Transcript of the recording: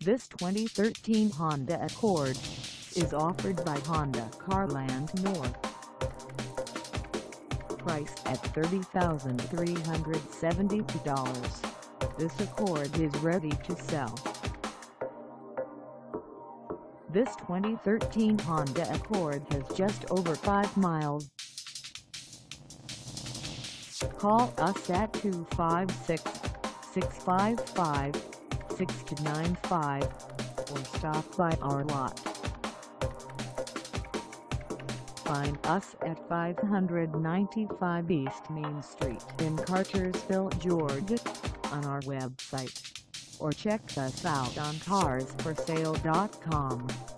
This 2013 Honda Accord is offered by Honda Carland North. Priced at $30,372, this Accord is ready to sell. This 2013 Honda Accord has just over 5 miles. Call us at 256-655-6295 or stop by our lot. Find us at 595 East Main Street in Cartersville, Georgia, on our website, or check us out on carsforsale.com.